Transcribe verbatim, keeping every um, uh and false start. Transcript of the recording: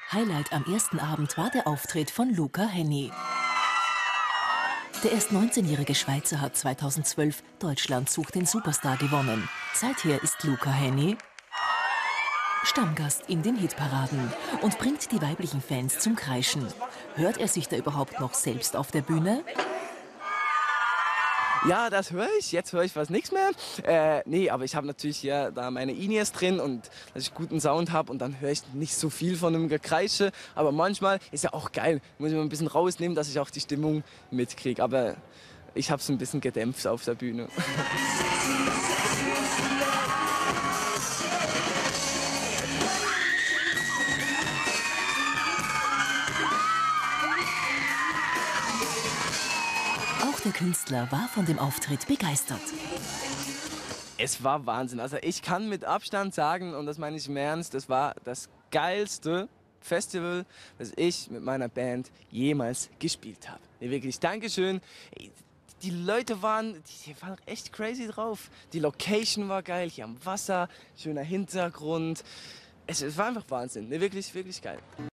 Highlight am ersten Abend war der Auftritt von Luca Hänni. Der erst neunzehnjährige Schweizer hat zweitausendzwölf Deutschland sucht den Superstar gewonnen. Seither ist Luca Hänni Stammgast in den Hitparaden und bringt die weiblichen Fans zum Kreischen. Hört er sich da überhaupt noch selbst auf der Bühne? Ja, das höre ich. Jetzt höre ich fast nichts mehr. Äh, nee, aber ich habe natürlich hier da meine In-Ears drin und dass ich guten Sound habe und dann höre ich nicht so viel von dem Gekreische. Aber manchmal ist ja auch geil. Muss ich mal ein bisschen rausnehmen, dass ich auch die Stimmung mitkriege. Aber ich habe es ein bisschen gedämpft auf der Bühne. Auch der Künstler war von dem Auftritt begeistert. Es war Wahnsinn. Also ich kann mit Abstand sagen, und das meine ich im Ernst, das war das geilste Festival, das ich mit meiner Band jemals gespielt habe. Nee, wirklich, Dankeschön. Die Leute waren, die waren echt crazy drauf. Die Location war geil, hier am Wasser, schöner Hintergrund. Es, es war einfach Wahnsinn. Nee, wirklich, wirklich geil.